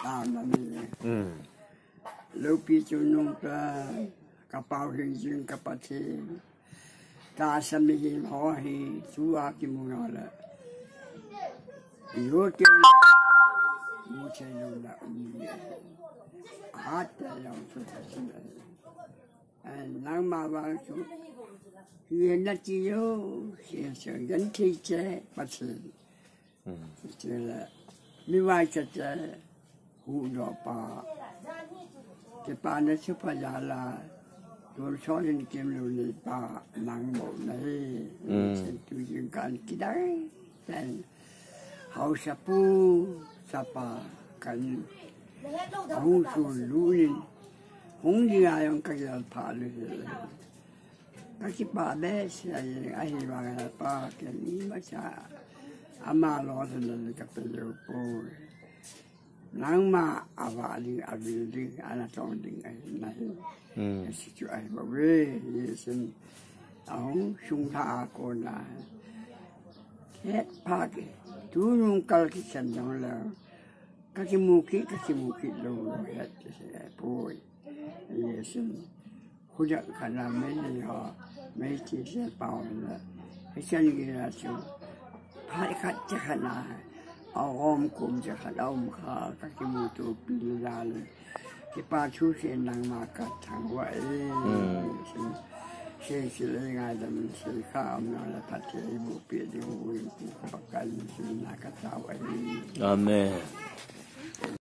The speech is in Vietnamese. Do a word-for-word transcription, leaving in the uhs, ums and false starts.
tao là mình ừ lúc bị chúng nông ta cặp bao hình dung cặp bát thế ta xem đi họ thì chú à cái mùi nó là yếu cái mùi chơi luôn là mùi hát là chút chút nắng mà vào chú hiện là chỉ có hiện象人体在不是 ừ 这个另外这这胡萝卜这把那些不下来多少人见了你把难过呢嗯就应该记得但好些不啥吧跟红树路人红的啊用个要爬的cái bà bé sẽ ai vào là bà cái gì mà cha ama lo thì là cái cái điều cô nắng mà à vào đi à đi đi anh trong đi này này sự chuyện ai bảo vệ xin ông sung tha con là hết ba cái chú nung cái cái chân đó là các cái mũ khí các cái mũ khí luôn hết sẽ bôi xin hỗ trợ khả năng mấy người họ mấy chị sẽ bảo là cái chân kia là chú phải khát chắc hẳn là ôm cùng chắc hẳn ôm khá các cái mũ tổ pin ra cái ba chú sẽ năng mà cắt thẳng vậy sẽ sẽ lấy ngay là mình sẽ khá ông nói là phát triển bộ biệt điều vui của bác cái sẽ là cắt thảo vậy. Amen.